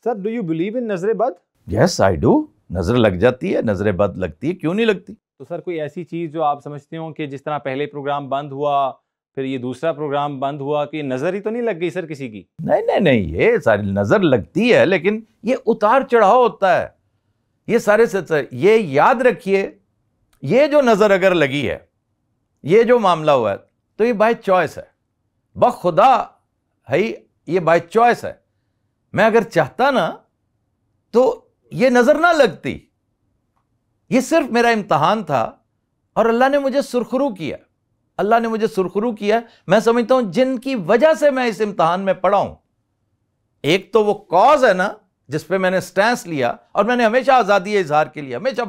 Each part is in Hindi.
Sir, do you believe in नजर बद? Yes I do. नजर लग जाती है, नजर बद लगती है, क्यों नहीं लगती? तो सर कोई ऐसी चीज जो आप समझते हो कि जिस तरह पहले प्रोग्राम बंद हुआ, फिर ये दूसरा प्रोग्राम बंद हुआ, कि नजर ही तो नहीं लग गई सर किसी की? नहीं नहीं नहीं, ये सारी नजर लगती है, लेकिन ये उतार चढ़ाव होता है। ये सारे से ये याद रखिए, ये जो नजर अगर लगी है, ये जो मामला हुआ है, तो ये बाय चॉइस है, बखुदा है, ये बाय चॉइस है। मैं अगर चाहता ना तो ये नजर ना लगती। ये सिर्फ मेरा इम्तहान था और अल्लाह ने मुझे सुरखरू किया। अल्लाह ने मुझे सुरखरू किया। मैं समझता हूं जिनकी वजह से मैं इस इम्तहान में पढ़ा हूं, एक तो वो कॉज है ना जिस पे मैंने स्टैंस लिया, और मैंने हमेशा आज़ादी इजहार के लिए हमेशा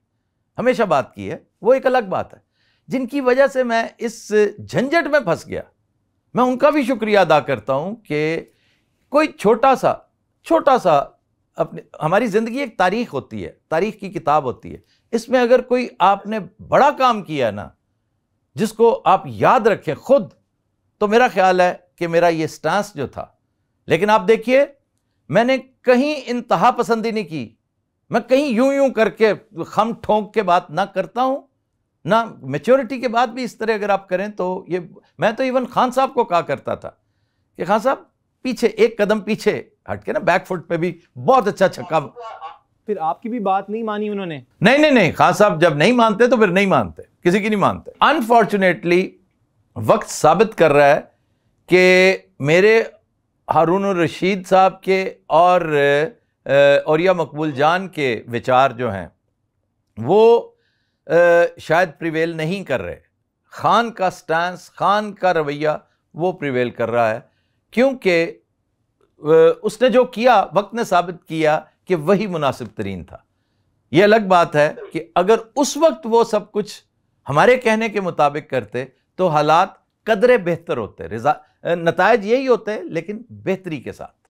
बात की है, वो एक अलग बात है। जिनकी वजह से मैं इस झंझट में फंस गया, मैं उनका भी शुक्रिया अदा करता हूं कि कोई छोटा सा अपने, हमारी ज़िंदगी एक तारीख होती है, तारीख की किताब होती है। इसमें अगर कोई आपने बड़ा काम किया ना, जिसको आप याद रखें खुद, तो मेरा ख्याल है कि मेरा ये स्टांस जो था। लेकिन आप देखिए, मैंने कहीं इंतहा पसंदी नहीं की, मैं कहीं यूं करके खम ठोंक के बात ना करता हूं ना। मैच्योरिटी के बाद भी इस तरह अगर आप करें तो ये, मैं तो इवन खान साहब को कहा करता था कि खान साहब पीछे एक कदम पीछे हट के ना, बैक फुट पे भी बहुत अच्छा छक्का। फिर आपकी भी बात नहीं मानी उन्होंने? नहीं, खान साहब जब नहीं मानते तो फिर नहीं मानते, किसी की नहीं मानते। अनफॉर्चुनेटली वक्त साबित कर रहा है कि मेरे हारून रशीद साहब के और औरिया मकबूल जान के विचार जो हैं वो शायद प्रिवेल नहीं कर रहे। खान का स्टैंस, खान का रवैया वो प्रिवेल कर रहा है, क्योंकि उसने जो किया, वक्त ने साबित किया कि वही मुनासिब तरीन था। यह अलग बात है कि अगर उस वक्त वो सब कुछ हमारे कहने के मुताबिक करते तो हालात कदरे बेहतर होते, नतायज यही होते, लेकिन बेहतरी के साथ।